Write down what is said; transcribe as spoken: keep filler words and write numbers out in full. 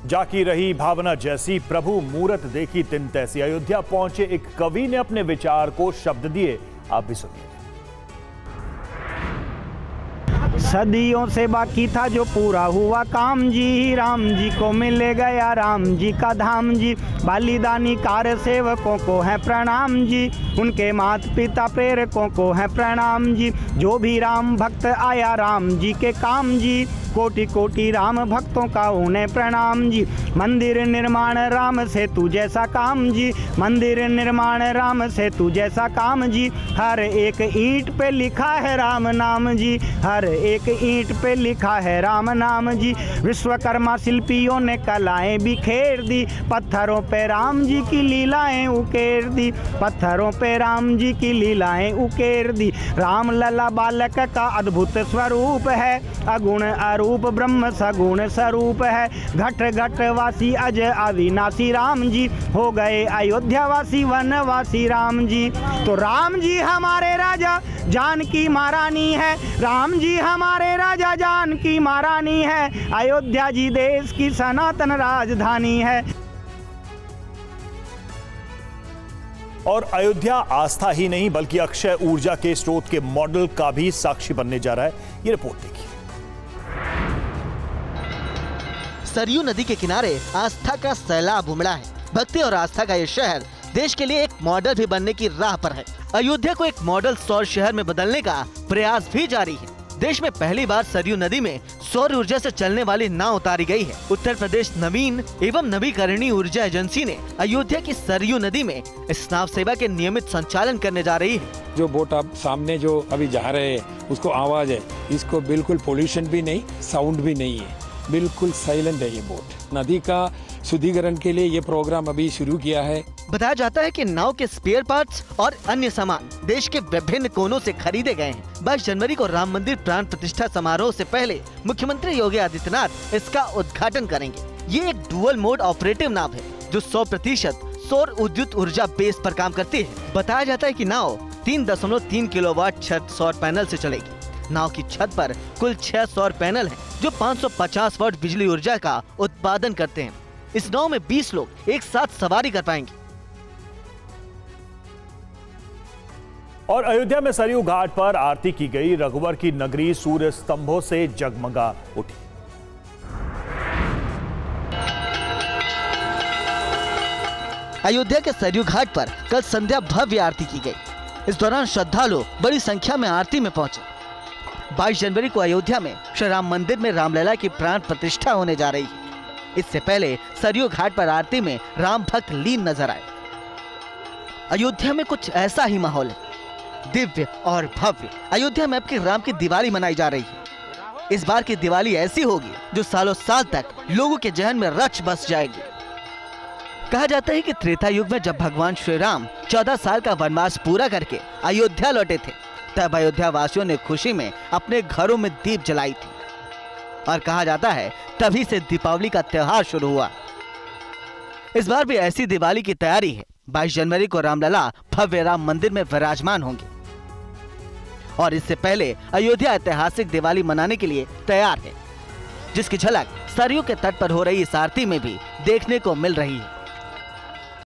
जाकी रही भावना जैसी, प्रभु मूरत देखी तिन तैसी। अयोध्या पहुंचे एक कवि ने अपने विचार को शब्द दिए, आप भी सुनिए। सदियों से बाकी था जो पूरा हुआ काम जी, राम जी को मिल गया राम जी का धाम जी। बलिदानी कार सेवकों को है प्रणाम जी, उनके माता पिता प्रेरकों को है प्रणाम जी। जो भी राम भक्त आया राम जी के काम जी, कोटि कोटि राम भक्तों का उन्हें प्रणाम जी। मंदिर निर्माण राम सेतु जैसा काम जी, मंदिर निर्माण राम सेतु जैसा काम जी। हर एक ईंट पे लिखा है राम नाम जी, हर एक ईंट पे लिखा है राम नाम जी। विश्वकर्मा शिल्पियों ने कलाएं बिखेर दी, पत्थरों पे राम जी की लीलाएं उकेर दी, पत्थरों पे राम जी की लीलाएं उकेर दी। राम लला बालक का अद्भुत स्वरूप है, अगुण रूप ब्रह्म सगुण स्वरूप है। घट घट वासी अज अविनाशी राम जी, हो गए अयोध्या वासी वनवासी राम जी। तो राम जी हमारे राजा जानकी महारानी है, राम जी हमारे राजा जानकी महारानी है। अयोध्या जी देश की सनातन राजधानी है। और अयोध्या आस्था ही नहीं बल्कि अक्षय ऊर्जा के स्रोत के मॉडल का भी साक्षी बनने जा रहा है। ये रिपोर्ट देखिए। सरयू नदी के किनारे आस्था का सैलाब उमड़ा है। भक्ति और आस्था का ये शहर देश के लिए एक मॉडल भी बनने की राह पर है। अयोध्या को एक मॉडल सौर शहर में बदलने का प्रयास भी जारी है। देश में पहली बार सरयू नदी में सौर ऊर्जा से चलने वाली नाव उतारी गई है। उत्तर प्रदेश नवीन एवं नवीकरणीय ऊर्जा एजेंसी ने अयोध्या की सरयू नदी में इस नाव सेवा के नियमित संचालन करने जा रही है। जो बोट आप सामने जो अभी जा रहे हैं उसको आवाज है, इसको बिल्कुल पोल्यूशन भी नहीं, साउंड भी नहीं है, बिल्कुल साइलेंट है ये बोट। नदी का शुद्धिकरण के लिए ये प्रोग्राम अभी शुरू किया है। बताया जाता है कि नाव के स्पेयर पार्ट्स और अन्य सामान देश के विभिन्न कोनों से खरीदे गए हैं। बाईस जनवरी को राम मंदिर प्राण प्रतिष्ठा समारोह से पहले मुख्यमंत्री योगी आदित्यनाथ इसका उद्घाटन करेंगे। ये एक डुअल मोड ऑपरेटिव नाव है जो सौ प्रतिशत सौर विद्युत ऊर्जा बेस पर काम करती है। बताया जाता है कि नाव तीन दशमलव तीन किलोवाट छत सौर पैनल से चलेगी। नाव की छत पर कुल छह सौर पैनल हैं जो पाँच सौ पचास वाट बिजली ऊर्जा का उत्पादन करते हैं। इस नाव में बीस लोग एक साथ सवारी कर पाएंगे। और अयोध्या में सरयू घाट पर आरती की गई। रघुवर की नगरी सूर्य स्तंभों से जगमगा उठी। अयोध्या के सरयू घाट पर कल संध्या भव्य आरती की गई। इस दौरान श्रद्धालु बड़ी संख्या में आरती में पहुंचे। बाईस जनवरी को अयोध्या में श्री राम मंदिर में रामलला की प्राण प्रतिष्ठा होने जा रही है। इससे पहले सरयू घाट पर आरती में राम भक्त लीन नजर आए। अयोध्या में कुछ ऐसा ही माहौल है, दिव्य और भव्य। अयोध्या में अब की राम की दिवाली मनाई जा रही है। इस बार की दिवाली ऐसी होगी जो सालों साल तक लोगों के जहन में रच बस जाएगी। कहा जाता है कि त्रेता युग में जब भगवान श्री राम चौदह साल का वनवास पूरा करके अयोध्या लौटे थे, तब अयोध्या वासियों ने खुशी में अपने घरों में दीप जलाई थी। और कहा जाता है तभी से दीपावली का त्योहार शुरू हुआ। इस बार भी ऐसी दिवाली की तैयारी है। बाईस जनवरी को रामलला भव्य राम मंदिर में विराजमान होंगे और इससे पहले अयोध्या ऐतिहासिक दिवाली मनाने के लिए तैयार है, जिसकी झलक सरयू के तट पर हो रही इस आरती में भी देखने को मिल रही है।